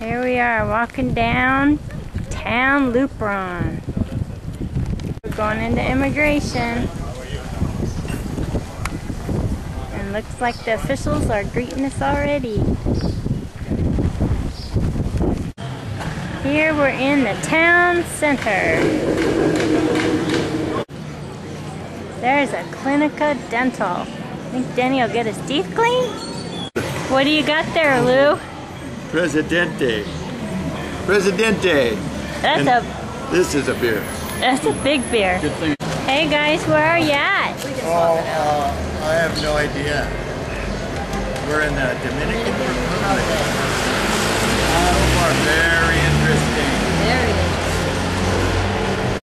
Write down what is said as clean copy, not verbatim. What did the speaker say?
Here we are walking down town Lupron. We're going into immigration. And looks like the officials are greeting us already. Here we're in the town center. There's a Clinica Dental. I think Denny will get his teeth cleaned. What do you got there, Lou? Presidente. This is a beer. That's a big beer. Good thing. Hey guys, where are you at? Oh, I have no idea. We're in the Dominican Republic.